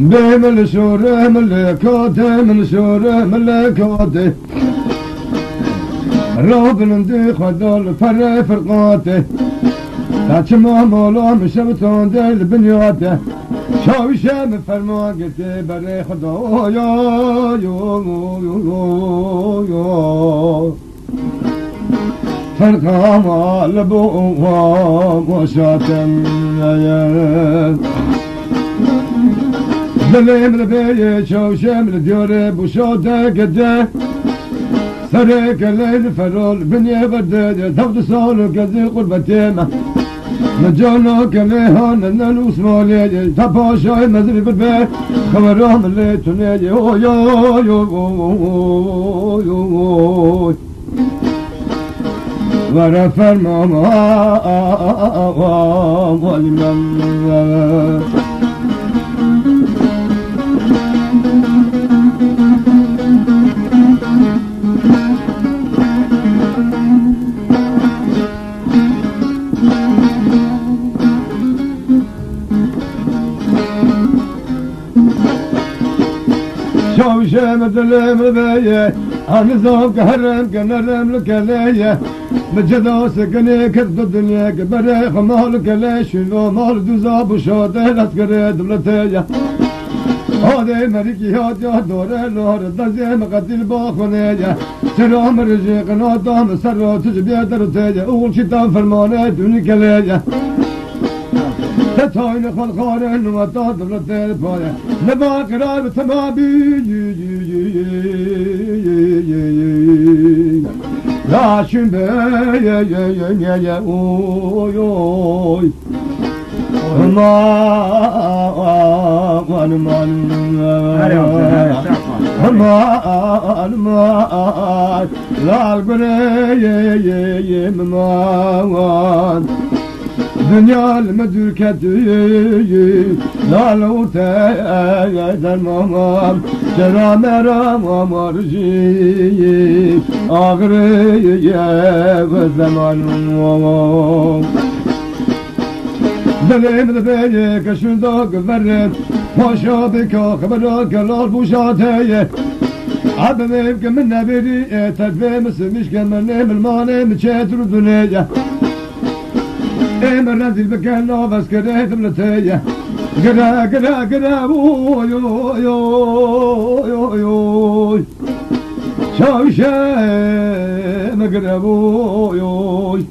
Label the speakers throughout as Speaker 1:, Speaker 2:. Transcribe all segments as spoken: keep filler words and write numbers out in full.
Speaker 1: بمل شور ملكات من شور ملكات رابن دي خدال فر فرقاته تاچما مولا مشبتان دل بنياته شاوشم فرماگته بر خدا یا یا یا یا فرقام لبو و شاتم دلیم لبی شاوشم لدیار بوشاده گده سرک لیل فرال بنیه برده تفت سالو کزی قربتیم مجانا كليهان نلوس مالي تباشا مزري بالبيت خبرهم اللي تنيجي او يو يو يو ورفع الماما والماما شوشم دلم بيه أنا زوج هرم كنرم لكليه مجدا سكني كرد الدنيا كبره خمال كليه شنو مال دوزا بشاده لسكره دولتيه هذا مريكي هاد يا دوره لور دزي مقتل باخونيه سلام رزق نادام سر تجبيه درتيه أول شيطان فرمانه دوني كليه تاين خلخارن وطاد دولتيه بايه نبا قرار تمابي لا شنبه يا يا يا يا اوي اوي ما ما ما ما ما لا البري يا يا ما دنيا المدركة لا لو تأذى المام جرى مرام ومرجي أغري والزمان دليم دبي كشندوق فرد وشابك خبرك الأربوشاتي عبدك من نبري تدفي مسمش كمن الماني مشيت الدنيا امر نزل بكنا بس كده تملتيه كده كده كده اوي اوي اوي اوي شاوشة ما كده اوي اوي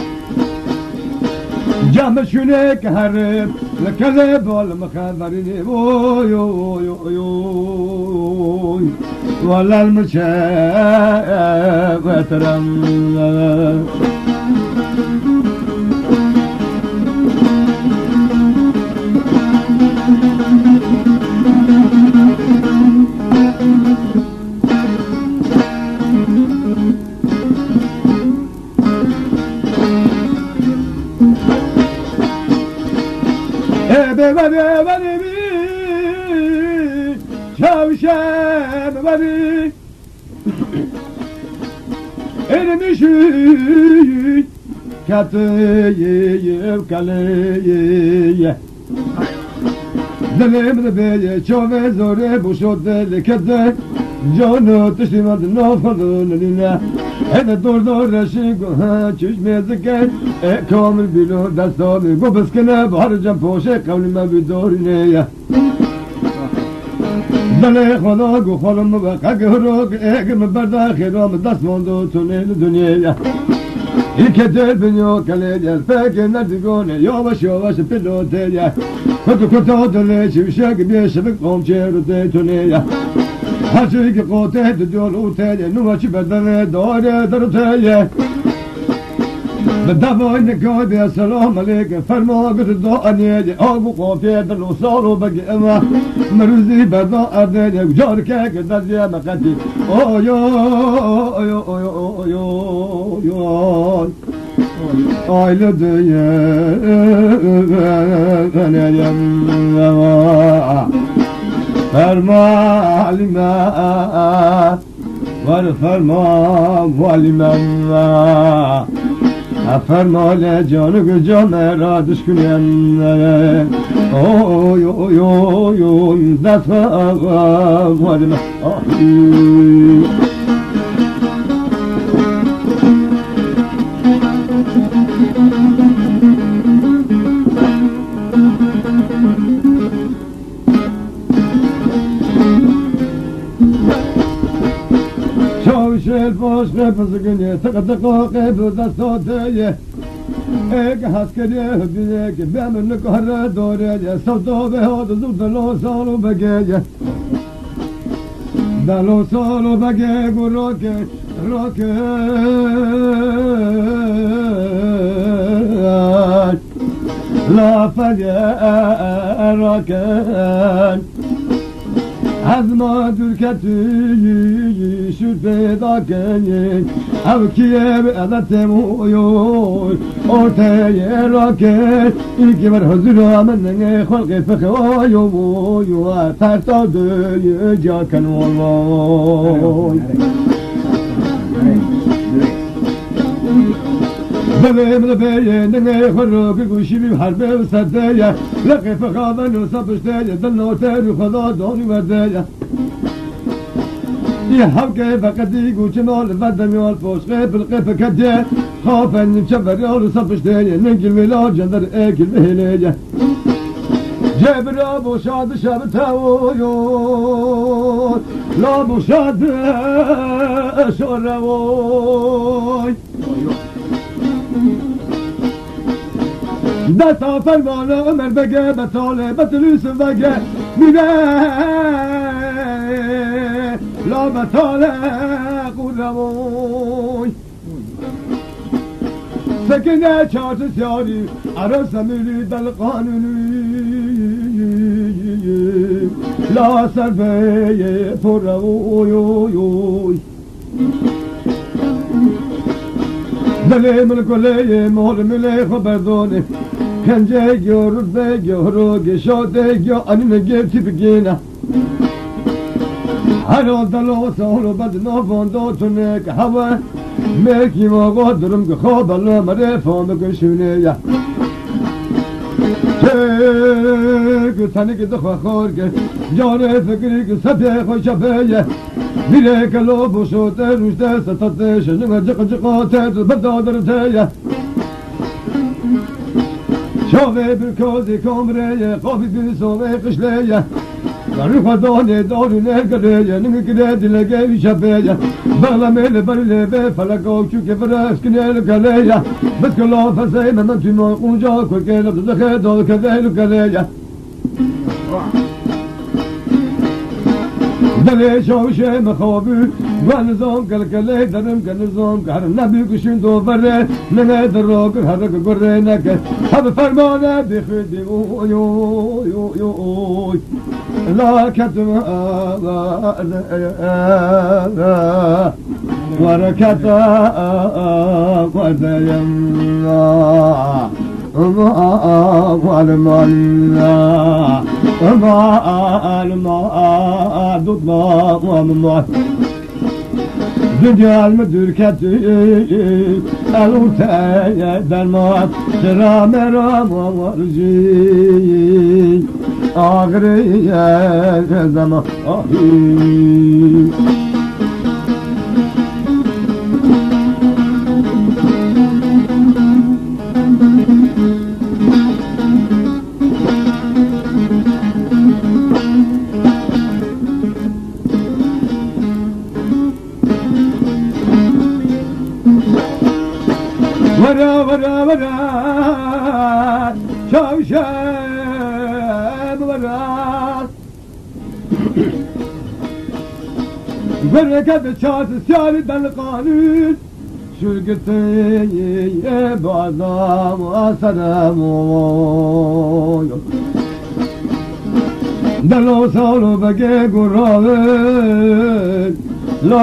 Speaker 1: جام شنك هرب لكذب ولا مخابرني اوي اوي اوي ولا المشاة وترم ببني بني بي شاوشة ببني إنمشي كاتي وكالي دلم دبي شوفي زوري بوشوت لكده جانو تشتمد نافذون لنا هذا دور دور رشيق ها چشم زكاة كامل بلو دستامي گو بسکنه بحر جم پوشه قول ما بدورنه دل خدا گو خالم بقا گروگ اگم بردا خیرام دست ماندو تونه دنیا ای که دل بنیو کلیدیل فکر ندگونه یواش یواش پیلوتیه کتو کتا دلی چوشک بیشه بکم چیرو تیتونه هرچی که قوته دیول اوتیه نوچی بدنه داره درتیه بدوای نگاه بیا سلام علیکم فرما گفت دعانیه آگو قافیه دلو سالو بگی اما مروزی بردا اردیه جار که که درزیه مقدی اوی اوی اوی اوی اوی اوی آیل دیه فرما علیما ور فرما علیما فرما لجانو جان را دشکنیم oy oy oy oy that's what الفوش بزقني تقدق قبل دستوتي اك حسكري بيك بيعمل كهر دوري صوتو بهود زود لو صالو بقي دلو صالو بقي روك روك لا فجأة روك Azma dürketi şüpheda kenye Avkiye bir adatem uyuyor Ortaya raket İlki ver huzur amennene Halkı fıkı uyuyor Ters adı yücaken vallahi Bebeğim de beğendine Kırıkı kuşibim harbe usadeye Laki fıkadan usapışteye Dınla teru kada donu verdeye يحبك فقدي وجمال بدم والفوش غيب القيف كدي خاف ان نشبر يا صفش دي ننقل ولا جندر اكل بهليه جابر ابو شاد شاب تاوي لا ابو شاد شروي دسا فرمان عمر بقى بطالة بطلوس بقى ميناء لا بطالة قرموي سكنة شارت سياري عرس ميري دل قانوني لا سرفي فروي دلي من كلية مول ملي خبردوني كان جاي يورد ذاك يهروج شوتك يا أنا نجيب تبقينا هلو دلو سولو بدنا فندو تنك هوا ملكي ما قدرم كخاب الله مري فندق شونية تك تانيك دخوا خورك جاني فكريك سبي خوش بيه بيرك لو بوشوت روشته ستاتش نما جق جقات بدادر تيه شوفي بالكوزي كومريه قافي بيسوي قشليه دارو خداني دارو نقريه نمكريه دلقي شبيه بغلا ميل برلي بفلقو شوكي فراس كنيل قليه بتكلو فسي من تنو قنجا كوكيل بدخي دول كذيل قليه دلي شوشي مخابي ونظام كالكالي درم كنظام كهر نبي كشين دو بري نغي دروك هرق قرينك هب فرمانه بخدي اوي اوي اوي اوي لا كتم وركتا وديمنا ما والمنا ما الما دضنا ومما Dünya müdür keti eluteye dermat sıra meram varıcı ağrıya zaman ahi ورا ورا ورا شوشب ورا بركة شاس سياري دلقانون شرقتي بعضام وسلام دلو صارو بقى قرابين لا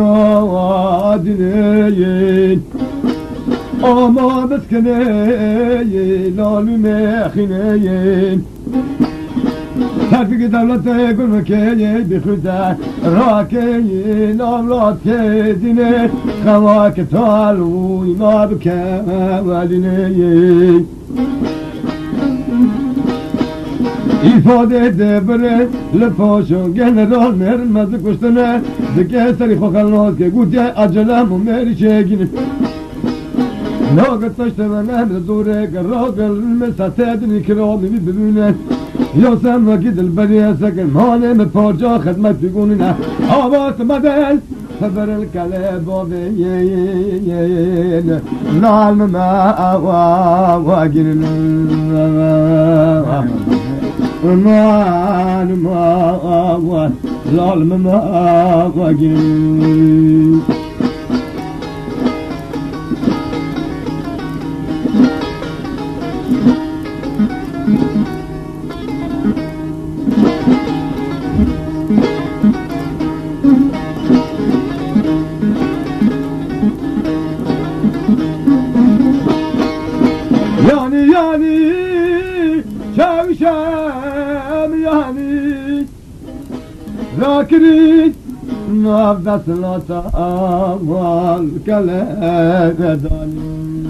Speaker 1: ينادين Ama beskeneyin, alüme khineyin Tevfik devlete gülmekeyin bir hüda Rakeyin, avlat kedine Kavak talu imab kevalineyin ifade debere lefashon general mermez kuştune dike seri xokalnoz ke gutye acelem u meri çegin Nogat taştevene zure garagel mesatedni kirami bibune Yosem vakit البريه سكن مانه من پارجا خدمت بگونینه آواز مدل خبر الكلب وبين نعم ما واجن ما ما ظالم ما واجن Yani yani şevşem yani Zakirin nafdasına tamal kelevedani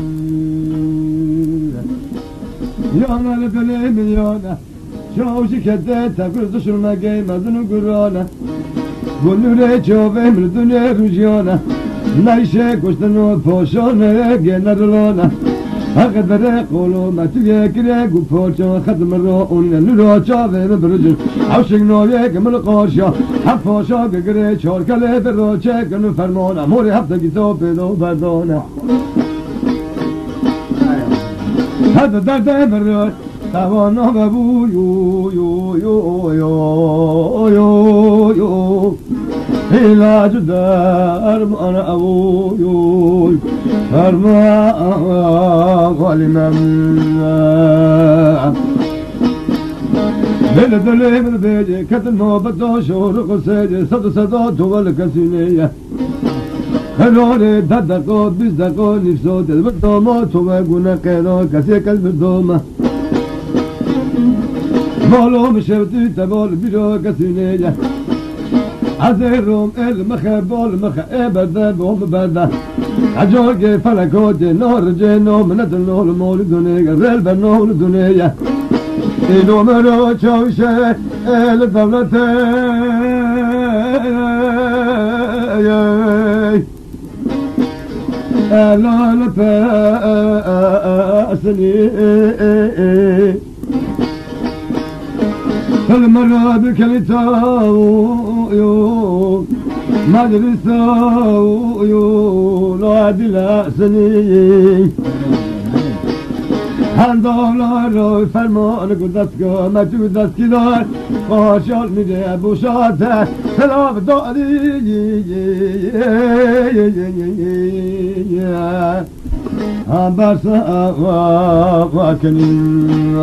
Speaker 1: Yana lebelim yana Şavşi kede tebir dışırma giymezini gurana Gülüre çov emridine rüzgana Neyşe kuştunu poşone generalona هقدر قولو ما تيجي كده قفوشة خدم الرؤون اللي شافه مبرجل عوشق نويك من القاشة حفوشة قري شور كله بالروشة كنو فرمونا موري حفتك يسوب دو بدونا هذا درد مرر توانا ببو يو يو يو يو يو يو علاج درب أنا أبوي فرما ظالما بلد الليل بيجي كتل نوبة شور قصيدي صد صدا طول كسينية هلوني ددقو بيزدقو نفسو تلبردوما توما قونا قيلو كسيك البردوما مولو مشبتي تبول بيرو كسينية عزيرهم المخبول مخ ابدا بوم بدا عجوق فلكوت نور جنو من النور مول الدنيا ريل بنول الدنيا إنو مرو تشوشة الدولة لا لفاسني المرة بكلتاو يو مدرساو يو لا دلا سنين هندولارو فرمان قدسكو ما تودسكي دار قاشال میده بوشاته سلاف داری هم برسا واکنین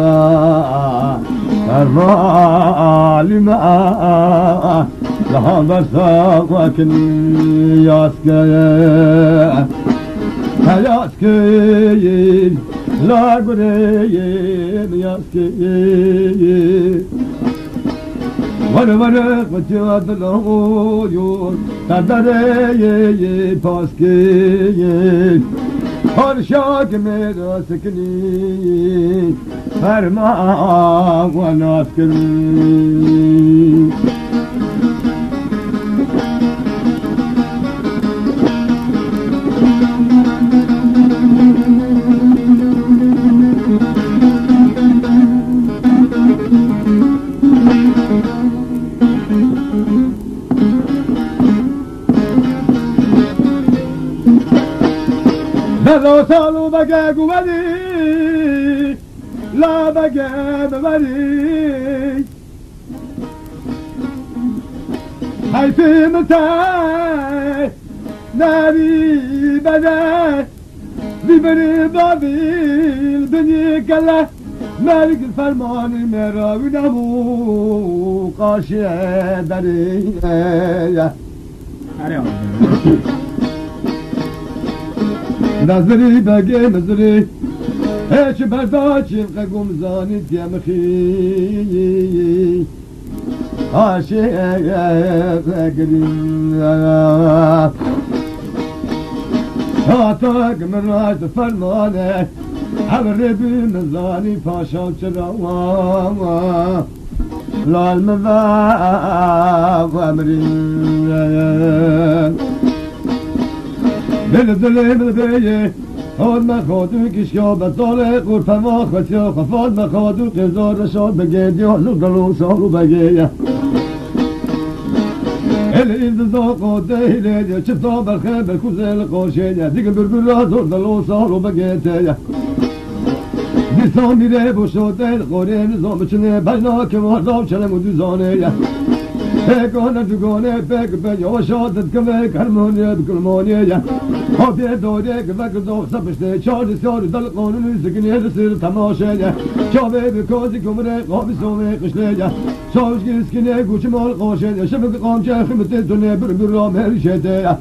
Speaker 1: فرمالی ما لهم برسا واکنین یاسکه یاسکه لا قريب ياسكي وانا وانا قتيات العيون تدري باسكي هرشاك ميرا سكني فرما وانا اسكني لو صالوا بقى قبلي لا بقى ببلي هاي في متى ناري بدا ببري بابي الدنيا كلها مالك الفرمان المرا ونمو قاشي دري نظري بقى نظري ايش برداشي قوم زاني تيمخي عاشي فقري هاتاك من راج فرمانه عبري بمزاني فاشا وشراوا لالمذا وامرين دل دل بالبيه خود مخادو کشیا بطال قرفما خسیا خفاد مخادو قزار رشاد بگید یا لگلو سالو بگید ال الدزا قاده هلیه چطا برخه برکوزل قاشیه دیگه برگلا زور دلو سالو بگید دیستان میره بوشاده قاره نظام چنه بجنا که وارداب چلم و دوزانه پکانه دوگانه پک پک یواشادت که کرمانیه بکلمانیه خاطر داره که وقت داغ سپشته چار سیار دل قانون سکنیه رسیر تماشه چاوه بکازی کمره قابی سومه قشله چاوش که اسکنه گوچه مال قاشه شبک قامچه خیمت دونه بر بر رام هرشته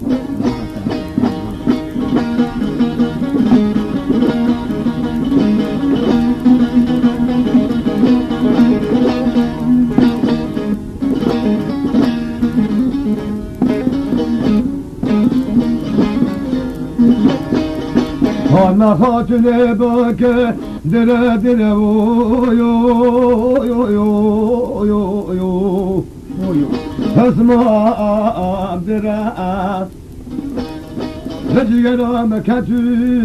Speaker 1: آن خاتون باکه دل دل و یو یو یو یو یو اسمع درا رجينا مكاتو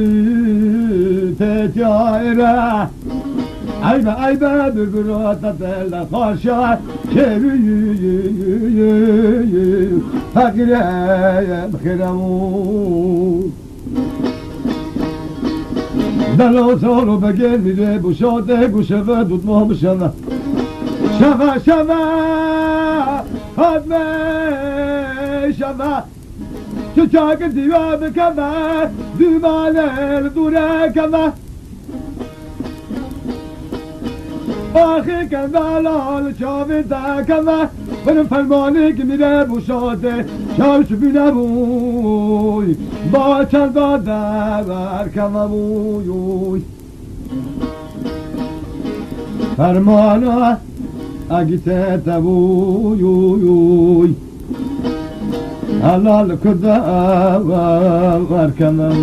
Speaker 1: تجايرا عيبا عيبا بالقراطة الخاشع شبي فقر بخيرمو دلو سالو بگیر میره بوشاده گوشوه دود ما بشنه شوه شوه خدمه شوه تو چاک دیوه بکوه دومانه دوره کوه آخی کنه لال چاوی ده کوه برم فرمانی که میره بوشاده چاوش بینه بوی با چند باده برکمه بوی فرمانا اگیته تبوی حلال کده برکمه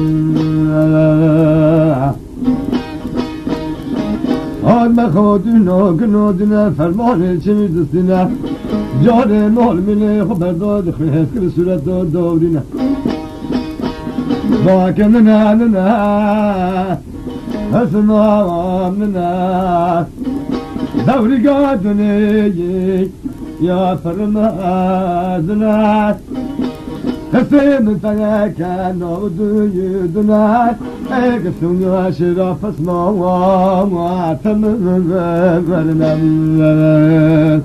Speaker 1: آدم خودونا گنادونه فرمان چه میدستینه جان مال منه خبر داد خیلی کل صورت داد دورینه باکن نه نه نه اسمام نه دوری گادونه یا فرمازنه کسی من تاکن نودوی دونه اگه سونیا شراف اسمام واتم ورنم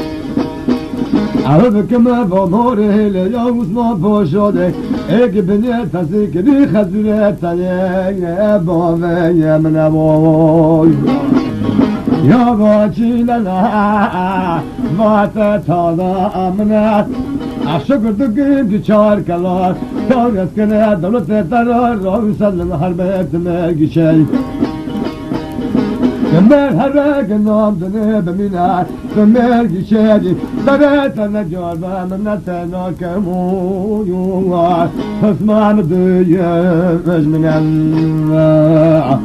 Speaker 1: عرب كما باموره ليوز ما بوشاده اگه بني تسكري خزوره تانيه بامه من ابوي يا باچي لنا مات تادا امنات عشق دقيق چار كلا تارس كنا دولت ترار رو سلم حربت مرگشي كمل هرق النوم دني بمينات كمل شادي دريت النجار من تناكمو يوار اسمع مدية مجمن الله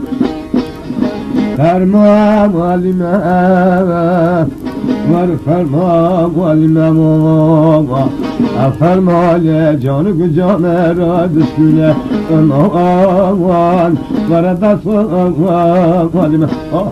Speaker 1: فرما والما ورفرما والما فرما لجانك جامر دشكونه امان ورد صوان والما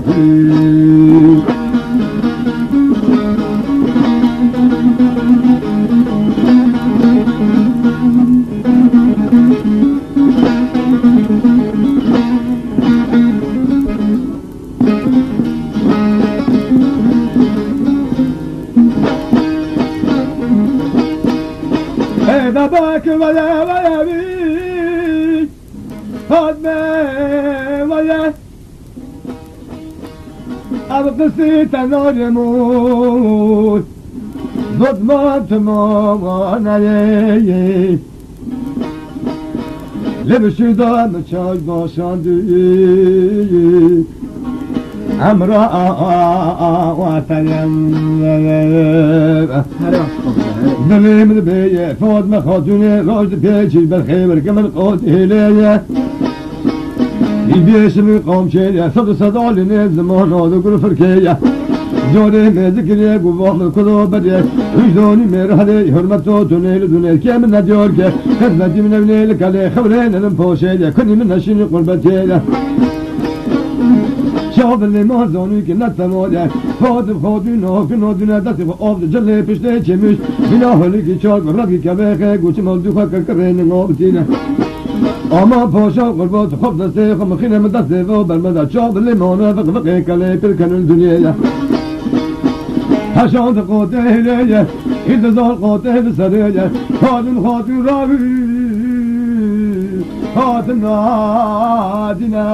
Speaker 1: باك ولا ولا بي فاطمة ولا أبقى تنار يموت ضد ما تمام علي لبشي دام تشاج باشاندي امرأة واتلم دليم البيع فوض مخاطوني روج بيجي بالخيبر كمن قوت هلية يبيش من قوم شيء صد صد علينا زمان هذا كل فركية جوری مزکری گوام کلو بده وجدانی مرحله حرمت و تنیل دنیل که من ندیار که خدمتی من ابنیل کلی خبرین علم پوشیده کنی من نشینی قربتیده شاب اللي ما زوني كنا تمودا فاض خادين هاك نادنا دست آب جله پشته چمش بنا حالی که چاک ربی کبه گوچ مال دو خاک کرین نابتینه اما پاشا قربات خوب دسته خم خینه من دسته و برمده شاب اللي مانا فق فقه کلی پر کنن الدنیا هشان قاتله انتظار قاتل سریه خادم خادم راوی خادم نادنا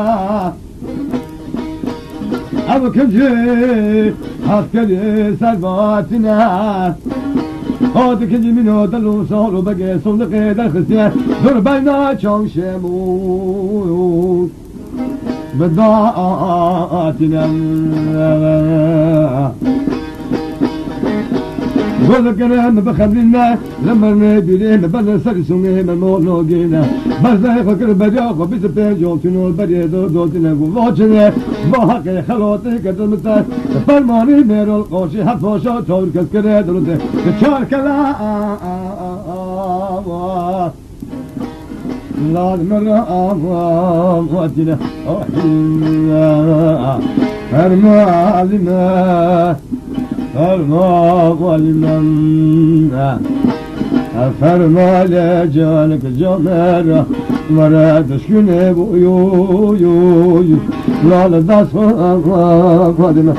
Speaker 1: ابو كنجي عسكري سلواتنا هاد كنجي من هذا الوصال وبقي صندوق الخسيان دور بينا شام شموت بداعاتنا وذكرنا بخلينا لما نبينا بنا سرسوني من مولوجينا بس فكر بدياق بس بيجو تنو بدي دو دو تنو واجنا باقي خلاطي كدمتا فرماني ميرو القوشي حفوشا تور كسكري دلوتي كشار كلا لا مرة واتنا فرمالنا فرما والمن فرما لجانك جمرة مراد شكني بويو يو لا لا داس فاطمة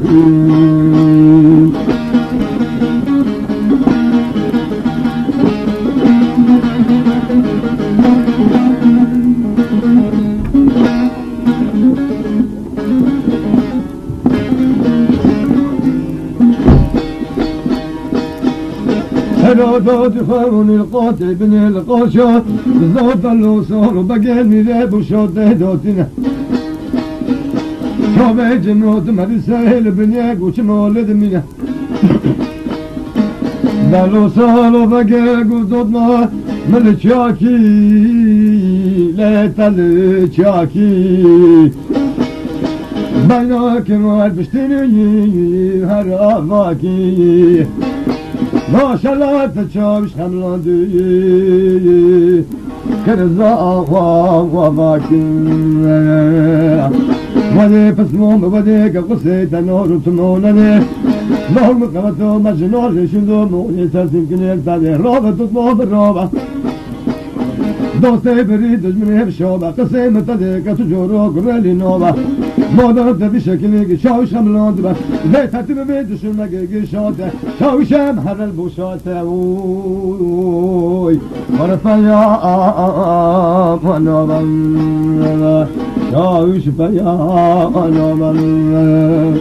Speaker 1: هلو تفرون القاتل بن القاشات زود الوصول وبقى المذاب وشوط دوتنا شوفي جنوت مرسال بنياق وشمال دمنا الوصول وبقى قدودنا من الشاكي ليت الشاكي بينك ما بشتني هرافاكي ما شاء الله تشابش حملاندي كرزا وفاكين ودي بسموم ودي كقصي تنور تمونني لهم قمتو مجنور شندو موني سلسل كنير تادي روبة تطمو بالروبة دوستي بريد من بشوبة قصي متدي كتجورو قرالي نوبة مادرت بشكل شاوش حملان دبا زي ترتيب بيت شنك شاته شاوشم هر البوشاته وي ورفيا انا من شاوش فيا انا من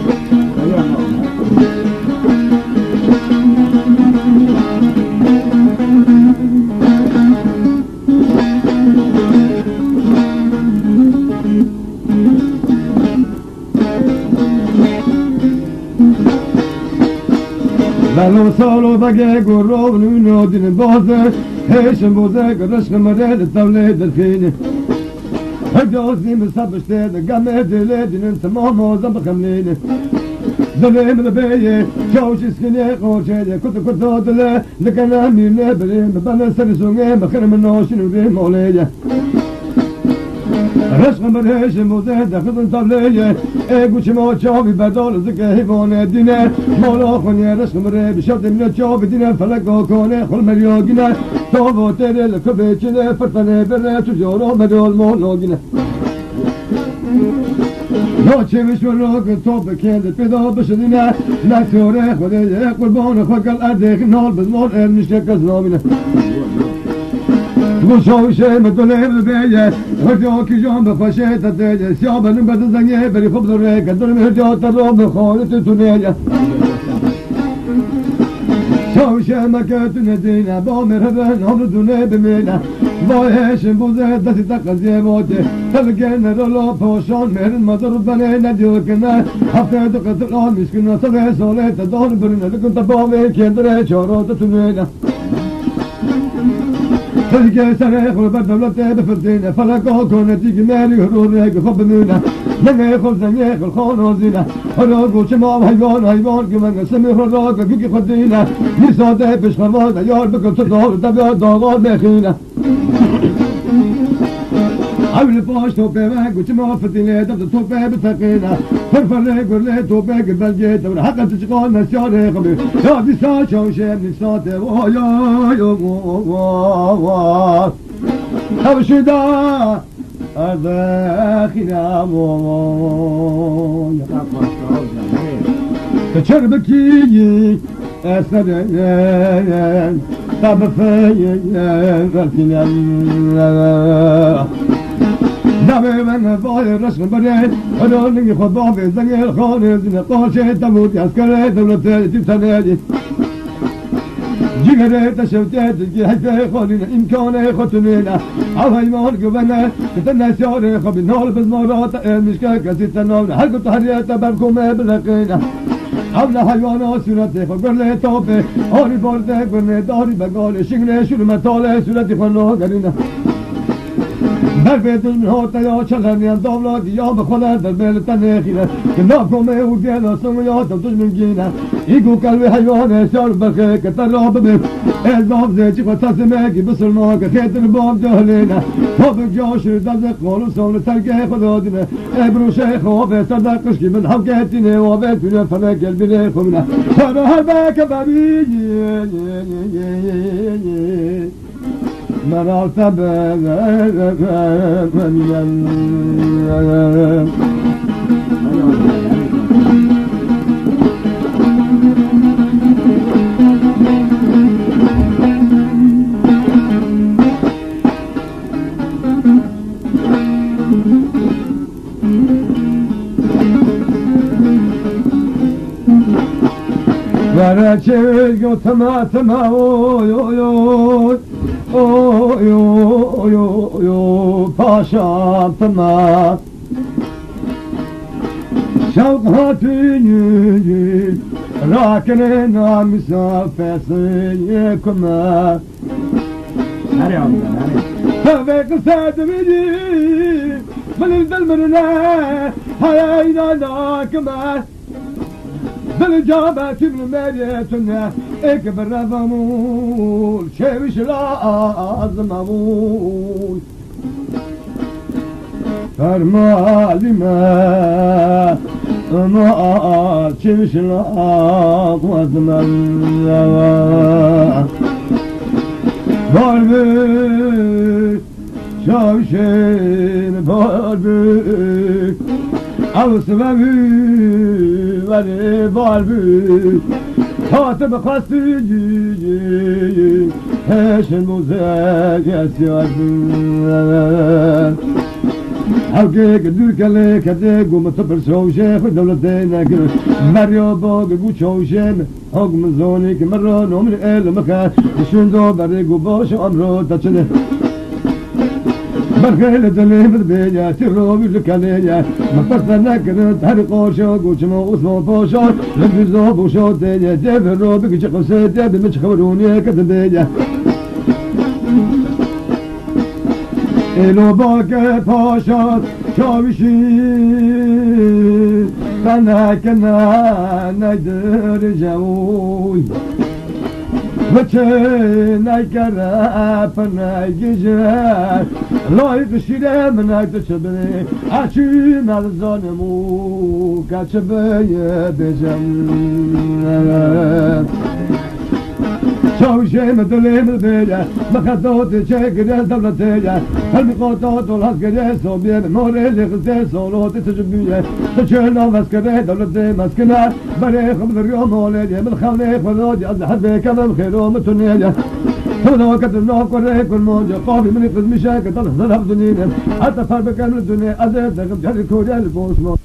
Speaker 1: بلو سالو بقى قرب نودين بوزة هيشم بوزة قرش مريد الطولة دلفيني هجوزي مسابش تيد قامت ليدين انت ماما زنب خمليني زليم لبيه شوش سكني قوشي كنت كنت دلي لكن امير نبريم بنا سرسوني بخير من نوشين وبيه موليه رشق مرهش موزه دخل طبليه اگو چما چاوی بدال زکه حیوان دینه مولا خونی رشق مره بشرط من چاوی دینه فلک آکانه خل مریاگینه تاوا تره لکبه چنه فرطنه بره تجارا مدال مولاگینه ناچه مشورا که تا بکنده پیدا بشدینه نکتاره خوده قربان خوکل ارده نال بزمار ارنشته کز نامینه گوشاوشه مدونه ببیه هرجا کی جان بفشه تده سیاه بنم بد زنگه بری خوب داره قدر هرجا ترا بخالت تونه شاوشه مکت ندینه با مرهبن هم دونه بمینه باهش بوزه دستی تقضیه باته تلگن رولا پاشان مهرن مدر بنه ندیو کنه هفته دو قتل آن میشکنه ساله ساله تدان برنه لکن تباوه کندره چارات تونه تلقى سنة خلبت دولته بفرتينه فلقا كونتي مالي هروري خب منه زنگ خود زنگ خود خانه زینه را گوچه ما حیوان حیوان که من قسم خود را که خود دینه نیساده پیش خواهد یار بکن تو دار دبیار داغار بخینه اول پاش توپه و گوچه ما فتیله دفت توپه بتقینه فرفره گرله توپه که بلگه دور حقا تشقال نسیاره خبیر یا دیسا چوشه نیساته وای وای وای خبشده أرضاخنا مويا تشربكي أسرين طب في غلفنا نبي من باي رسم بريد هدول يخد بابي زي الخالد نقاشة تموت عسكري دولة تبتنادي جيغري تشوتات جيحتي خالينا إمكاني خطنينا عوهي مال قبنا كتنا سياري خبي نال بالمرات مشكا كسيتا نال حلقو تحريات بركو ما بلقينا عونا حيوانا سورتي خبر لي توبي هاري بارده قرني داري بقالي شغلي شروع مطالي سورتي خلوها قرينا برفت من هاتا یا چلنی انداملادی یا بخواه در بیلتا نخیره که ناکومه او گینا سمیاتا دشمن گینه ایگو قلب حیوانه شار بخه که تر را ببین ازام زیچی خود تسمه که بسلما که خیتر بام جهلینه خواب جاشر دزق قالو سال سرگه خدا دینه ابرو شیخ خوابه صدقش که من حقیتینه و بیتونه فلک البینه خوبنه سر هر بک ببی مراتب ورچه گو تما تما اوی اوی اوی اوی اوی اوی پاشا تما شوق هاتینی راکنه نامسا فیسی کما
Speaker 2: نری آمده نری
Speaker 1: فوق ساد بدی من الدل مرنا هيا إلى لاكما بالجابة من مريتنا اكبر ضمول شوش لازم امول فرمالي ما ما شوش لازم امول باربي شوشين باربي او سببي ولی باربي خاطب خاصي هش الموزاك يا سيادي حوكيك دوك عليك هديك ومتبر شوشي خد دولتينك مريو بوغ قو شوشين حق من زونيك مرو نوم الإل مكان شندو بريق وبوش أمرو تشنه برخيل دليم البيجا تيرو بالكاليجا مفرسنا كنت هاري قوشو قوشمو اسمو بوشو لبزو بوشو تيجا جابرو بك شقو سيتي بمش خبروني كتبيجا إلو باك باشا شاوشي فانا كنا نقدر جاوي وچه نکره پنای گجر لایق شیره منک تشبه اچی ملزانمو کچبه بجم شوشه مدلیم البیجه مخدوت چه گره دولتیه قلبی قاطات الهز گره صوبیه موره لغزه سولوت تجبیه تچه نامس گره دولتی مسکنه برای خبر یوم مولیه من خانه خدادی از حد کمم خیرو متونیه خدا کتر ناف کره کن موجه قابی منی قدمیشه که دل حضر حفظونینه حتی فرب کمل دنیا از دقم جهر کوری البوش مو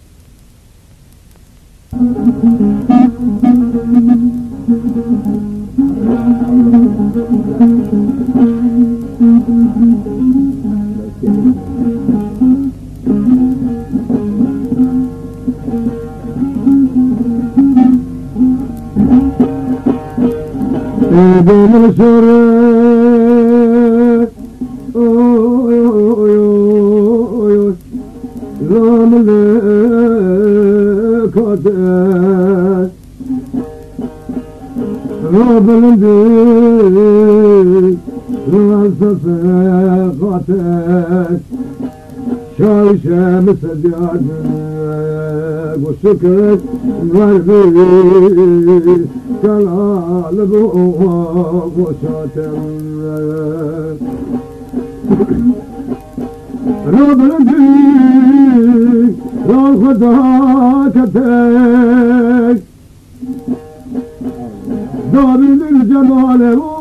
Speaker 3: Thank you.
Speaker 1: من شرق رام لکات راب لندی راسف قاتل شای شمس دیار گوشکت وربی کلال بو گوشاتم راب لندی رام خدا کتک دارین الجمال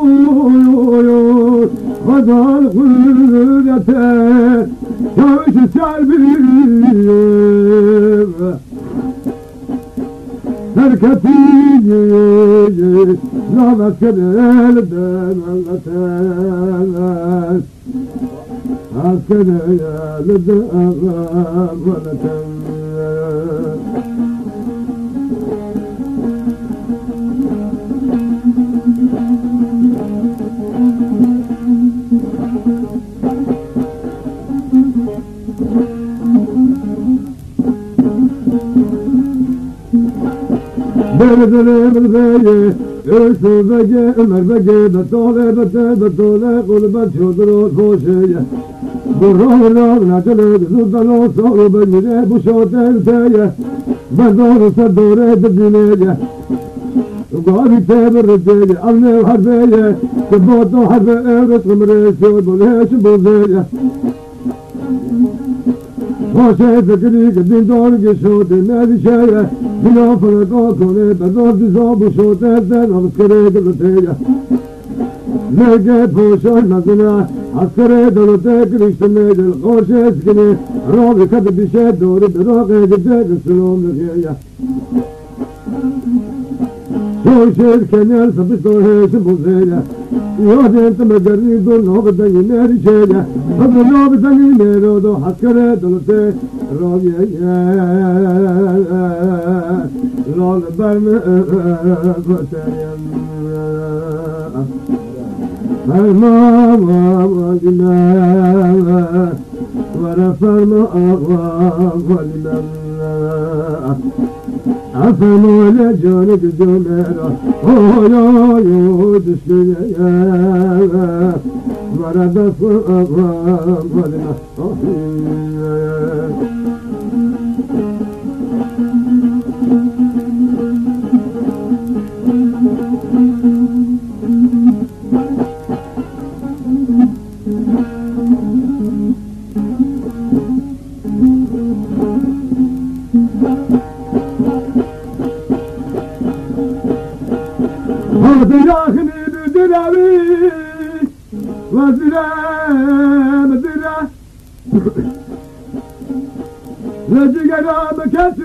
Speaker 1: خدا القدرت شاوش سلبی تركتي لا مسكن الدم التاس مسكن الدم التاس بدل بالبيت ارسل بقى امر بقى بطولة بطولة بطولة قلبت شدر الفوشية برام الرام نعجل بزود الله صار بجنة بشوط الفاية بدور صدور الدنيا وقاري تاب الرجالة أرني وحرفية كبوت وحرف ارس مريسود وليش بوزية خوشه فکری قدیم دارگی شده نریشه بنا فرقا کنه بدار دیزاب و شده دن عسکره دلتیه نگه پوشای مزنه عسکره دلته کریشت میدل خوشه اسکنه رابی کد بیشه دوری براقه گده سلام نگیه خوشه کنیل سبستوهش بوزیه یاد انت مگری دو نابدنی نریشه خب نابدنی میرو دو حسکره دلته راگیه لال برم فتریم فرما واجنا ورا فرما واجنا أفهموا لجانك جميرا أوه يا يود الشيا ورد فأفهم ولنا دراخني بدراوي وزرا مدرا لجيغا مكاسي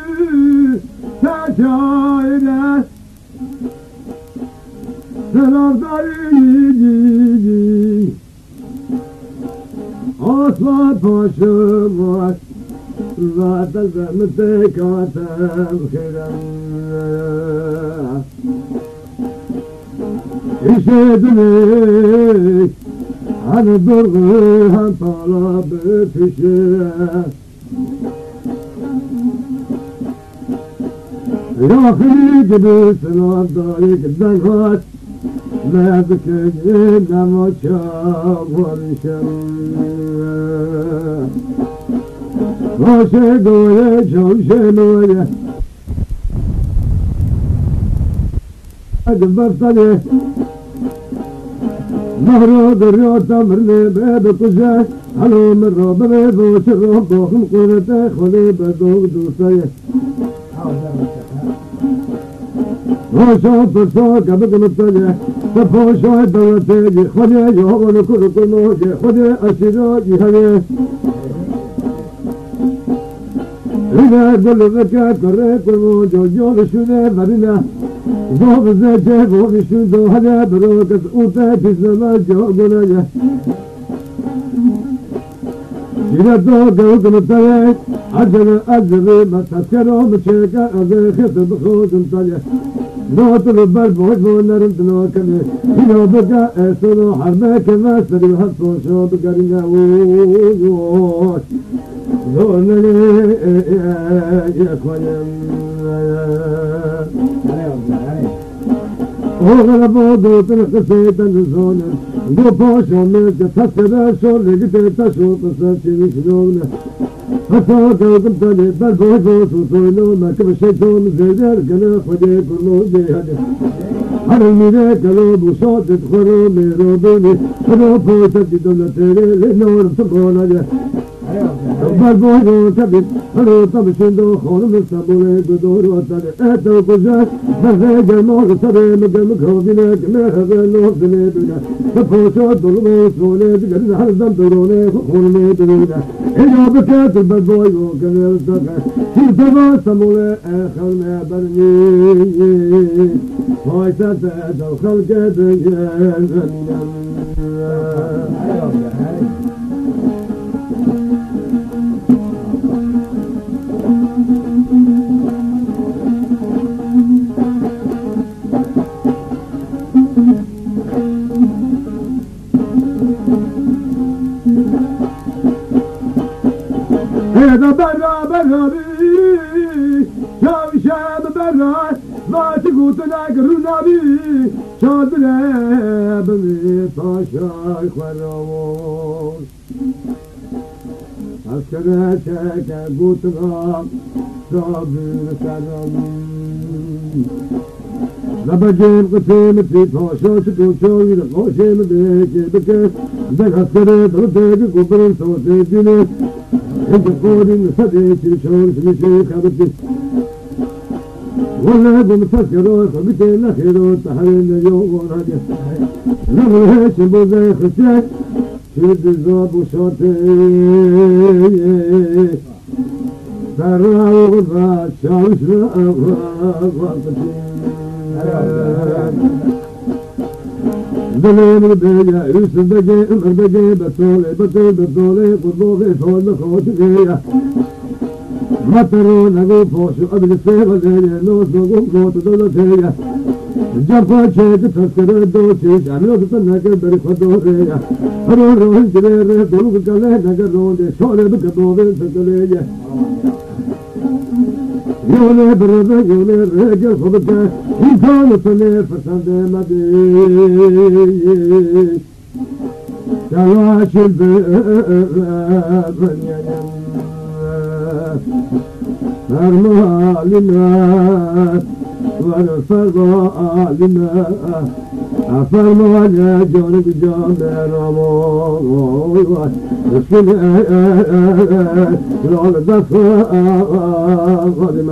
Speaker 1: تاجاينا سلام داري أصلا باشمات ذات زمتك عتاب خيرا İşedini hani durğuhan talab etişe Yakını gibi sınavdayı giden kaç Mevdükün nemaça varışım Vaşe doye çalışanoye Hadi baksana مهرو دریا تمرنه به کجا حالا مرا به بوش رو باخم قرته خاله به دو دوستای روشا پرسا کبه کنتاله سپاشا دولته خاله یاغان کرو کنو خاله اشیرا جیهنه اینا دل وکر کره کنو جو جو شده برینه ذوق زجاج وبشدو هذا بروكس وطيب الزمان جوابنا إذا ذوق وقمتلك عجل أجري ما تذكروا بشيكا أذي خطب خود انطلع نوت البرب وجبو نرمت نوكني إنو بقى أسنو حربك ما سري وحطو شو بقرنا ووووش ذونني يا كوين وغلبوا دوت الخسيت الزون دو بوشو ملك تسكر شو لقيت تشو تسكر شلون فسوك وقمت لي بالبوش وصوصولو ما كبشيتهم زيدر قنا خدي كرمو جيهد حرمي ذاك لو بوشوت تدخلوا ميرو بيني خلو بوشت دولتيري لنور تبونا جه بالبوش وتبت خلو تبشندو خون مستبولي بدور وطالي اتو بجاش بغيق الموغ سبي مقام كوبينا كميها نور دني بنا فبوشوت دولو سولي تقرن حرزم دروني خون ميدونا إذا بكيت البلبوي وكان يلتقى في تباسم ولا آخر ما برني ويسا تأتى وخلق دجال هذا برا برا بي شاوي شاب برا ما تقول تلاقرنا بي شاد لا بمي طاشاي خراوش أسكرتك قوتنا صابر سلام لبجيم قسم في طاشو شكو شوي لقوشي مديك بك دك هسرت رتك قبر صوتي جنك انت قولي صديق شلون سمشي خبرتي ولا قوم تفكروا خبرتي نخيروا تحرين اليوم ونادي نغل هيش بوزي خشاك شد الزوب وشوتي سرع وغضا شاوش وغضا دليل البيجا يوسف بجي امر بجي بطولي بطول بطولي قضوبي فول خوتي مطرو نقو فوشو قبل السيبا زيني نوس نقو قوت دولتي جابا شيك تذكر الدوشي عملو تطنك بريخ ودوري هرون روحن جرير دولوك كاليه نقر روندي شولي بكدوبي سكاليه يولي برد يولي رجل خبطة إنسان صلي فرسان دي مدي شواش الباب من ينم فرما لنا ورفضا لنا فرما لنا جانب جانب رمو رسول رول دفع غالما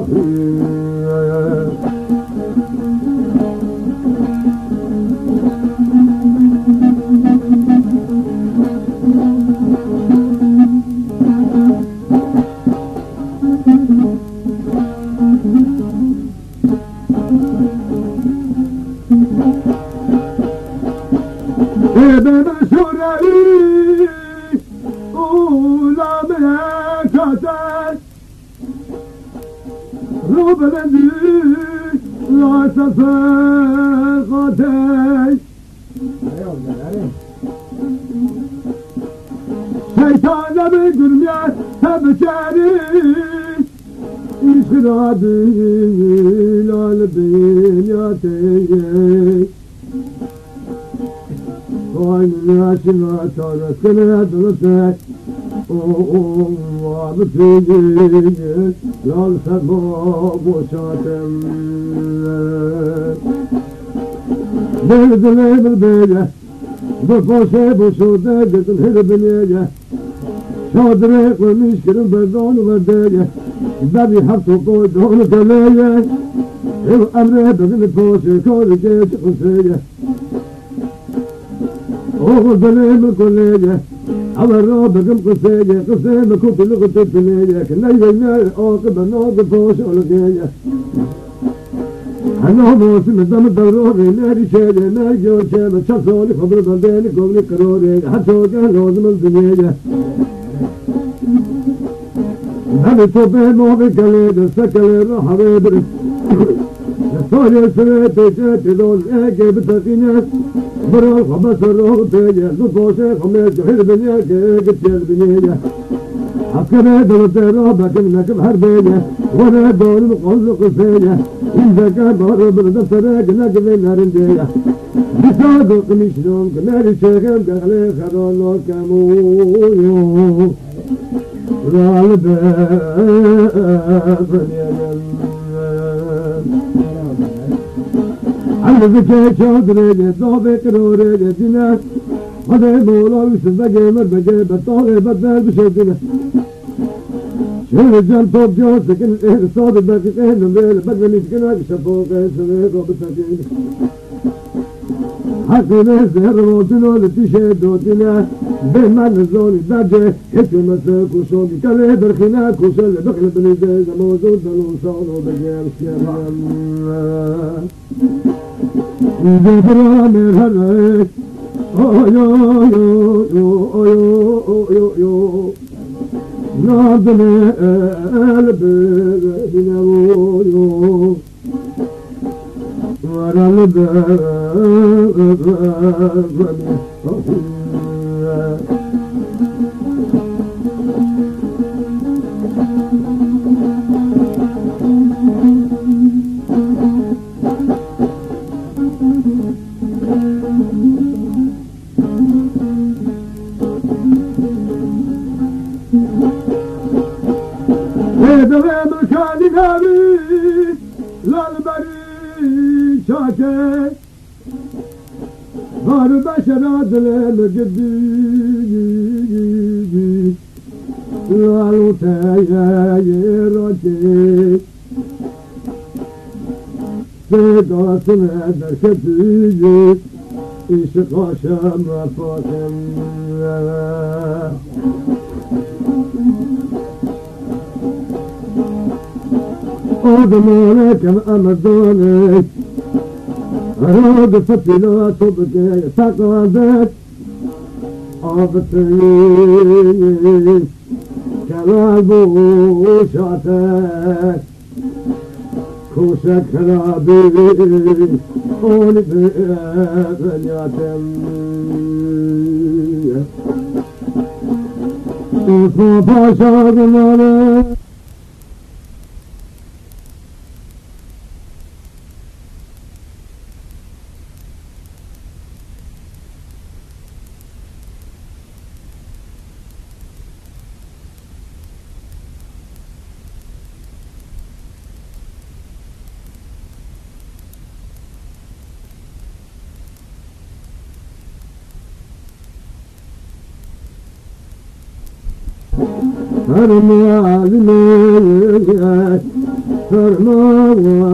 Speaker 1: ابن شرعي أولى ملكتك روب بندي لا تفاقتك شيطان بقرمية تبكاري إشرادي لالبينياتي وين الناشنا ترى كنا درسك وما بتيجي لا السبب وشاتم بلد ليب البيجة بفوشي بوشودة قلت الهرب اليجة شودريق والمشكل بردون وبرديجة بابي حبطو قوي دون كليجة الأمر بغل فوشي كل جيش قصيجة أوه بليم كليجة على الراب قم قصيجة قصيجة كنت لغة التليجة كنا يجينا أوقب نوق فوش ولقيجة أنا موسم الدم الدوروري ناري شادي ناري جو شادي شخصوني خبر بلداني قولي كروري حتى وكان لازم الدنيا هذا توبه موبي كليد سكل روح حبيبي الصوري سويت جات دون اجي بتقيناس برا خبص الروح تيجي نطوشي خميس جحيد بنيا قلت البنيا عسكري درد روبك منك بحربيني وانا دول مقلق فيني إذا كان ضرب الدفتر قلق من نارندية بصادق مشلون كناري شيخم قالي خرولو كمويو غالب عرفك شادري ضابق روري دينا هذا مولا وسبقي مربقي بطاقي بدل بشدنا رجال طوب جو سكن الاهل صاد الدقيقين الليل بدل يسكنها بشفوق سويق وبسكين حقنا زهر موتنا لتشهد دوتنا بين ما نزول الدرجة حكي مساك وشوق كالي برخناك وشل بخل بنزيز موجود دلوصان وبجيب الشيران زبرا من هرق أو يو يو يو يو يو يو نادنا البر بنويو ورا البر شاكي غار بشرات المجدي والو تايا روجي سيدا سنة دركتي إشقا شام فاتم أضمانك الأمدانك أراد فتنا صدقي تقادت عبتي كلابو شعتك كوشك رابي قولي بأذن يتم إصفى شاغلنا فرما عزمك فرما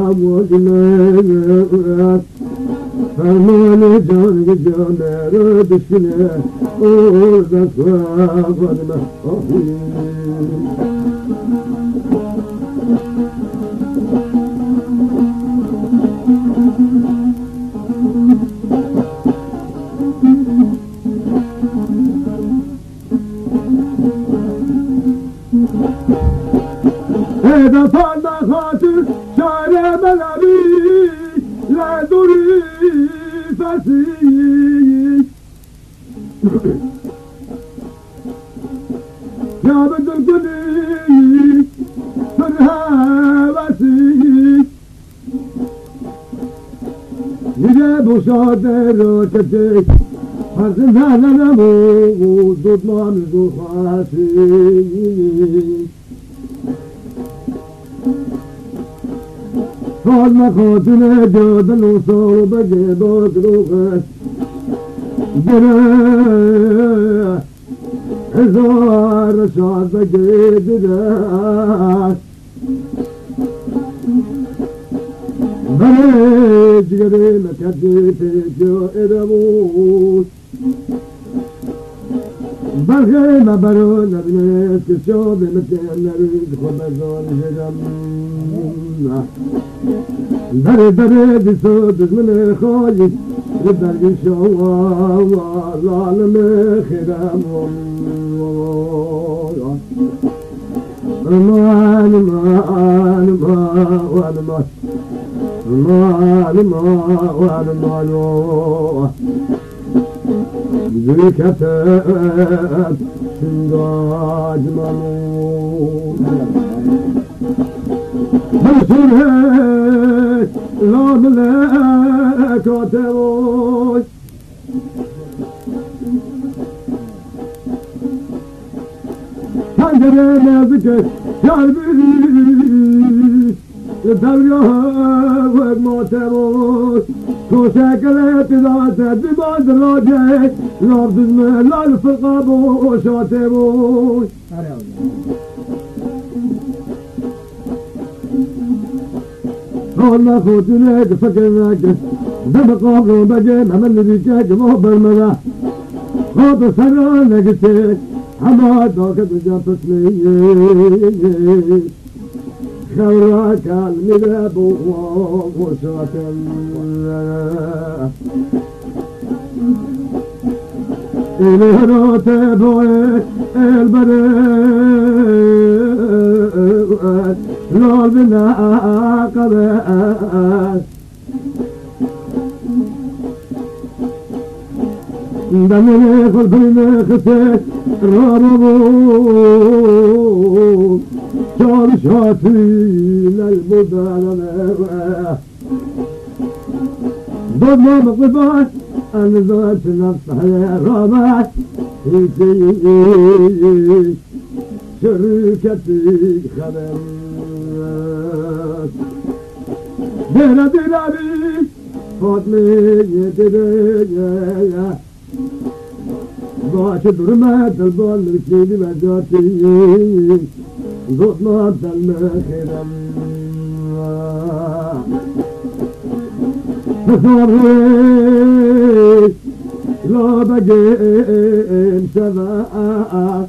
Speaker 1: وعبدك فرما لجانك جانر بشنا أوزك وفرما إذا صار خاطر شارع ملابي لا دري فسيك يا بنت القليل فرها وسيك يجيبوا شاطر وتجيك حزنها لنمو ضد ما نزو خاسيك صار مخاطنا جاد الوصول بجيبات روخت جناح هزار شعر بجيب داس بريج قديمة كدي تيجو إدموت برخی مبرو نبینست که شابه متن نرید خود بزار جدم در در دیسو دزمن خواهید لبرگی شوا لالم خیرم مان مان مان مان مان مان مان زكتت سنداج ممون بسره لا ملكات روش پنجره نزدیک قلبی درگاه و ماتروش تو شکل تدازه بیباد راجه لابد ملال فرقاب و شاته بوش الله فوتنك فكرناك دم قابل بجي محمد نبيك جمهور بالملا خاطر سرانك تيك حماد دوك بجابت لي خوراك المذهب وشاكل إليه راتب البرد لول بنا قبات دمني خلفين خسيت رابو شار شاتين البدالة ضمنا مقبات أنا ذات نفسها رابات شركتي خدمات دينا دينا بي فاطمي دينا ضاعت برمات البال ركيدي بداتي ضطنات المخرم فصاري لا بقين شباب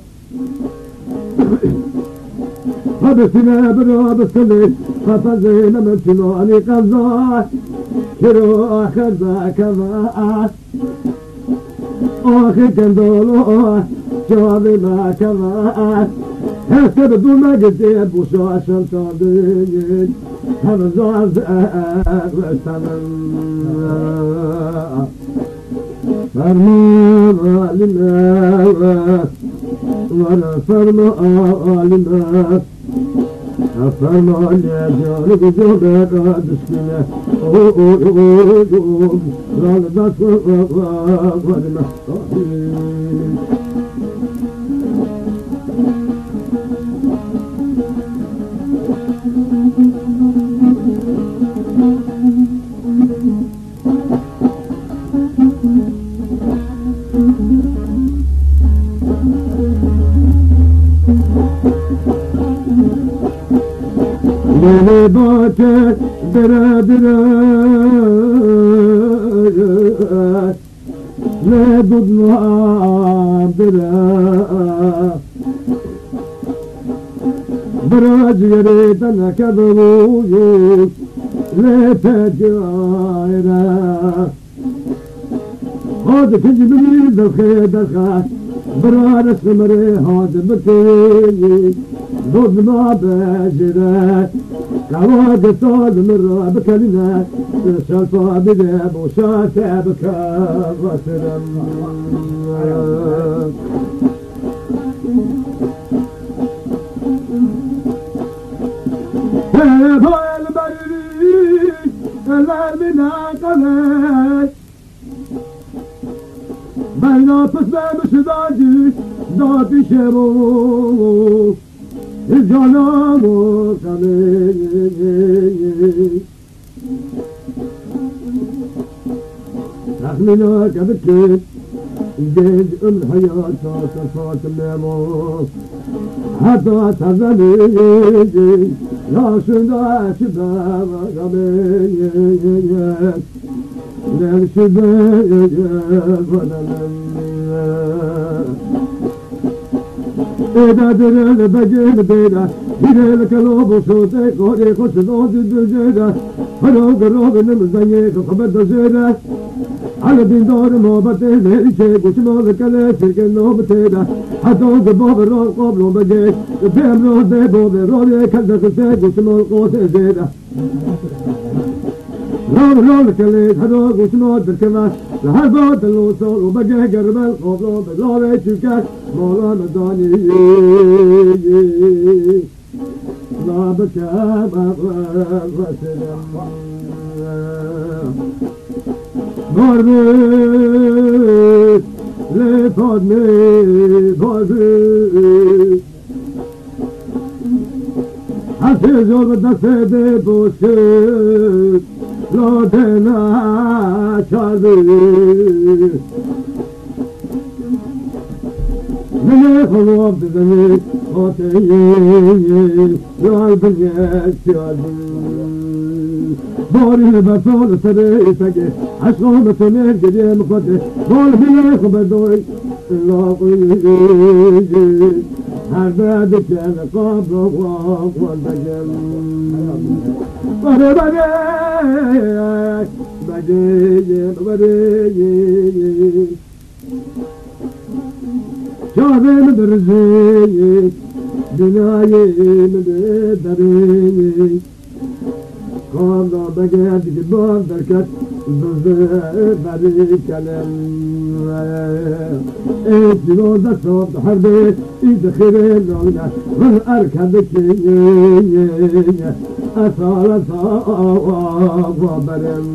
Speaker 1: حبسنا برا بسلي ففزينا من تنواني قضاء كرو آخر ذاك ذاك آخر كندولو شوابي ما كذاك هسه بدون ما قدير بوشاشا صادقين هرزاز وسلم فرمان لنا ولا فرمان لنا فرمان يا جاري بجوبك دسكنا أوه أوه أوه أوه لا لا لا Lele bate dere dere le dudma dere برaj yere tana kadoyu le tejayra hod kijbili dakhe dakha برaj smare hod bte dudma bajra كواك صاد مرة بكلنا شلفا بدب وشاتبك وسلم هو البريد الأرمنا قلت بين فسبة مشداجي ذاتي شروف الجنام كمين رحمنا كبكت جد الحياة صفات الموت حتى تزلي لا شدا شباب غمين لا شباب غمين إذا درل بجيب دينا إذا الكلوب وصوتي قولي خش دوز الدجينا فروق الروق نمزيك وخبط زينا على دين دور موبتي ميري شيك وشمال الكلي شرك النوم تينا حدوز بوب الروق قبلو بجيك بيم روح دي بوب الروق كذا خسيك وشمال قوتي زينا لون لون كلي حدوق وشمال بالكمان لحبوت الوصول وبجيك الرمال قبلو بالروق شكاك مولانا داني لا بكام وسلم مرمي لفضني فضي حسيز وبدست بوشك لا دنا شعبي من خلوب بزني خاطئي يا البنية شعبي باري بطول سري سجي عشقون بسنين قديم خطي بول بلي خبدوي الله قيجي هر بعدك أنا قابل وقوق والبجل باري باري باري باري شعبي مدرزي دنياي مدري قامنا بقيت قبال دركت بزير بري كلام ايد جنون دكتور حربيت ايد خيرين لونا من اركب كيين اصال صاوى وبرم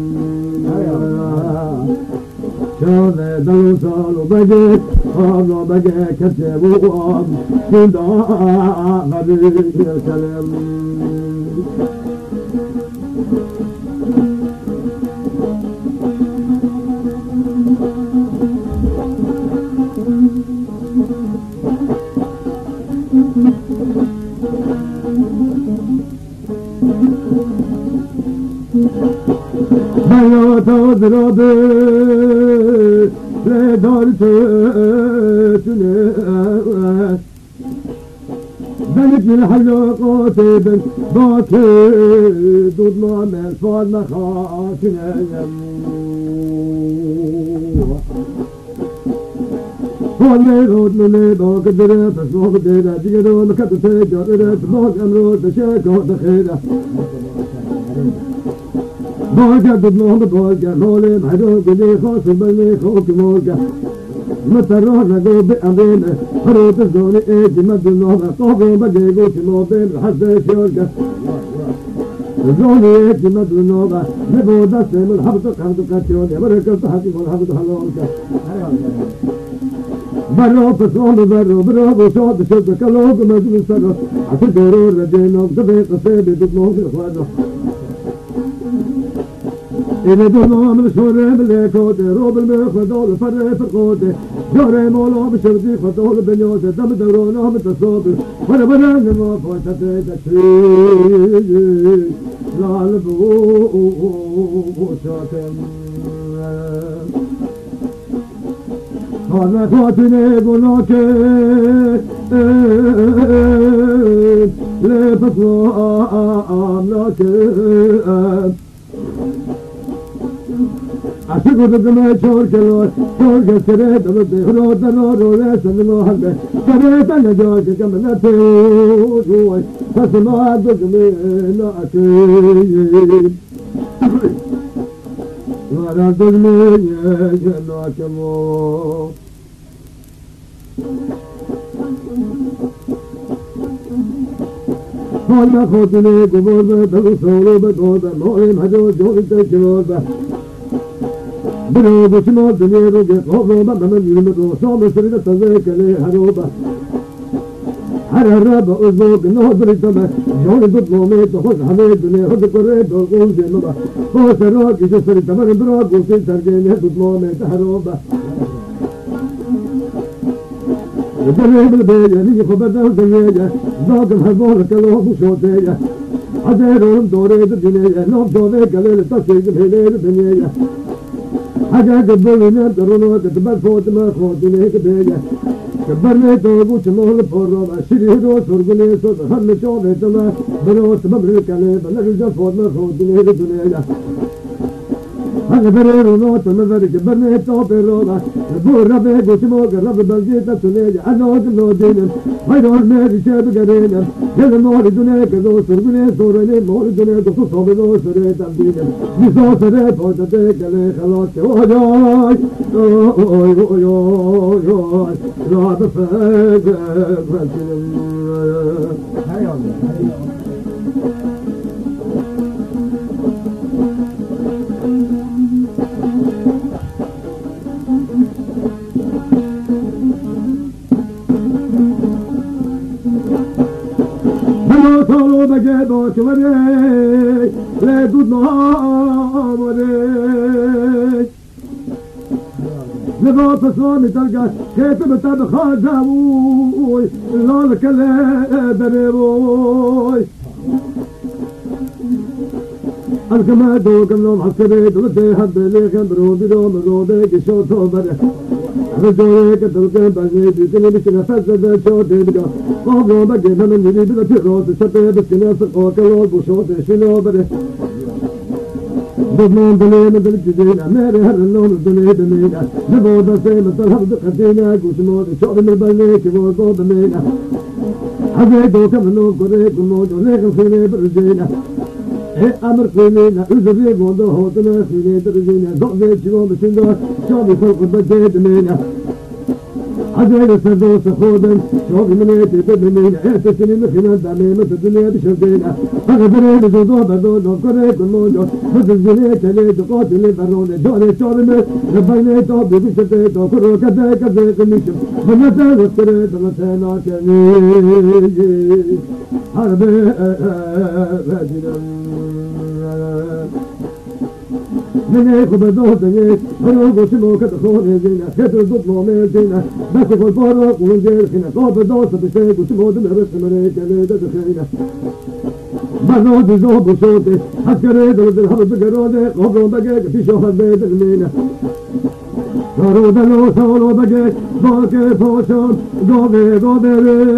Speaker 1: شاذ دلوصال وبقيت قامنا بقيت كتبوهم كندا غبي الكلام حياة أضربي لدار تتنى بنت الحلقات بنت باكي ضدنا من فضل خاتنا فضل ضدنا باك درت صوب درت جدون كتسي جرت باك أمرود شاكو دخيلة باكا ضدنا باكا نولي محدود بني خاص بني خوك موكا متروح نقول بأمين حروت الزوني ايدي مدنوها طوبي بجيقو تموبين حزي شوركا الزوني ايدي مدنوها نبو دسي من حبطك حبطك تيوني مركز تحكي من حبط حلوكا برو فسون برو برو بوشوط شد كلوك مدن سرو عطي دورو ردينوك دبي قصيبي دبنوك اخوانو إلى دولام الشورى بالكوت روب المخدول فرق فرقوت جوري مولو بشرتي خدول بنيوت دم دورونهم تصوب ولا بنا ما فوتت تشري لا البو شاتم هذا خاطني بنوك لفتوى أملاك عشق ودمه چور کلو چور کے سرے دلتے ہرو درو رولے سنلو حلبے سرے تن جو کہ کمنتے ہوئے فسما دجمے ناکے ورا دجمے ناکے مو خالنا خوتنے گبور میں دل سولو بدود موئے مجو جوڑتے چلو برو بسمو دنيرو قوضو بمن يلمدو صوم سريد تزيك لي هروبا هر هرب أزوك نهضر الدم جون دطلو ميت خوش حميد دنيا هد قريب والقوم زي مبا خوش الروك يجسر الدمر براك وكي ترجيني دطلو ميت هروبا دريب البيجة نيجي خبرده زيجة ذاكم هربون كلوه بشوتيجة عديرهم دوريد الدنيا نوم دوبي قليل تسيق بهليل الدنيا حاجة قبل نام درونو تتبال فوت ما خوتني كبيجة برنه تو گوش مال پرو و شیری رو سرگونه سود همه شاوه تلا بروس ببر کله بلر جا فورم خود دنیا دنیا هل بري رونوت مزرك برني توب رولا بور ربي قوش موق رب بلجيتا سنيجا أنوك نودين هيدور ميري شاب قرينا يل مول دنيا كذو سرقني سورني مول دنيا كذو صوبدو سري تبدين نسو سري فوتا تيكالي خلاص وجاي اوي اوي اوي اوي راب فاق فاسلم
Speaker 2: هيا
Speaker 1: سالو بگه با چوره لدود ناموره لبا پسوامی تلگه که بتا بخواه بوی لال کله بره بوی الکمه دو کمنام حسکره دلته حد بلیخن برو بیرو مرو بگی شو تو بره رجوعي كتلك بعدين بيجي بيجي نفس شو تبغى قبل ما جينا من اللي بده تروح تشتى بس كنا سقوا كلو بوشو تشيلو بده بدنا دلنا دل جدينا ماري هرلون دلنا دلنا نبغى بس مثل هبد قدينا قوس مود شو من البلد كيفو قود مينا هذا دوك منو قريب مود لكن فيني برجينا أمر فينا أزري قوندو هوتنا فيني درجينا ضغط شلو بسندو شو بفوق بديت مينا عجل سردو سخودن شو بمنيت بدمينا اعتسني مخنا دامي متدنيا بشردينا أغفري بزودو بدو دو قريب الموجو متزلي كلي دقوت اللي بروني جوري شورمي ربيني توبي بشتي تو كرو كدي كدي قميشم بنتا وستري دلتنا كنيجي حربي راجنا من يخب دوتني أنا قلت له كتخوني زينة كتر ضطلو ميزينة بس كل فرق ونجير خينة قاب دوسة بشي قلت له دم رس مريك اللي دخينة بنو بزوب وصوتي حسكري دلد الحب بقرودي قبرو بقيك في شوهر بيت المينة صاروا دلو صاروا بقيك باكي فوشون قوبي قوبي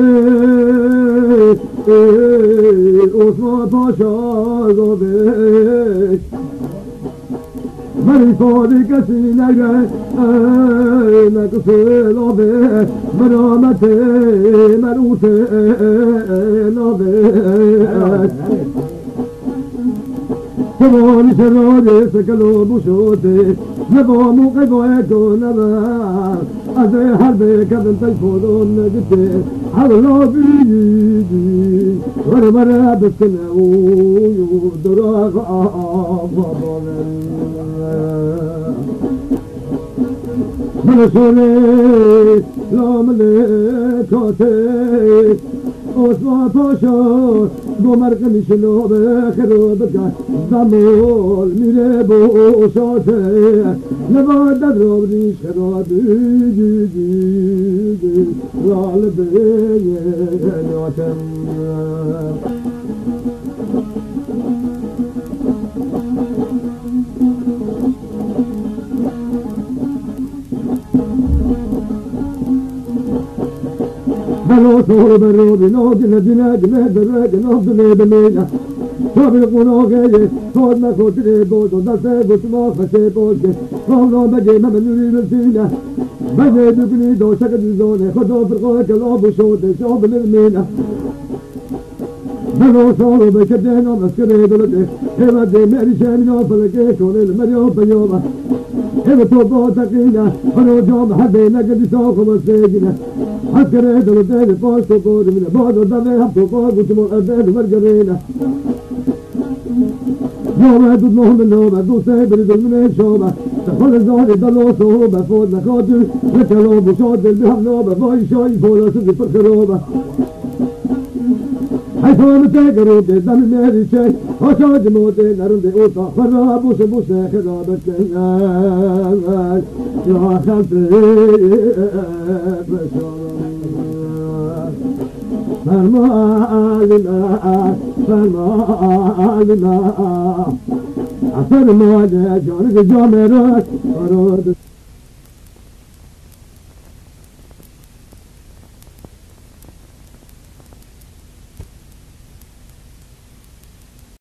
Speaker 1: عثمان باشا قوبي مری فادی کسی نگه نکسی لابه مرامت مروت لابه تمانی شراری سکلو بوشوتی نبا موقع باید و نبر از هر بکدن تلفودون نگتی حالا بیدی ور ور بسکنه اویو دراغ آبادن منشوني لا ملكاتي أسمع باشا بمرق مشلو بخرو بكا زمول ميري بوشاتي نبا درو بريش خرا بيجي جيجي لال بيجي نواتم بلو صور برودي نوج ندينا جماد الراج نوج نبنينا صاب القنوجي صاد ما كنتري بودو دسه بسما خشي بودي صار بجي ما منوري بسينا بجي ببني دو شكد زوني خدو فرقو كلو بشوت شوب المينا بلو صور بكدينا مسكري دلتي هلا دي ماري شامينو فلكي كوني المريو بيوما هلا توبو تقينا هلو جوم حدينا قد سوق مسيجنا حسكري دلتي بوستو قود من بعد ودمي هبتو قود وشمو أبين مرقرينا يوم هدود نهم النوم هدو سيبر دلمي شوبة تخل الزهر دلو صوبة فود نكاتو لكلو بشوت البهم نوبة باي شاي فولا سنجي فرخروبة حيث متاقروا بدم ميري شيء وشاج موتي نرم دي اوطا خراب وش بوش خرابك يا خلفي فرما لنا فرما لنا فرما لنا جانك جامرات فرود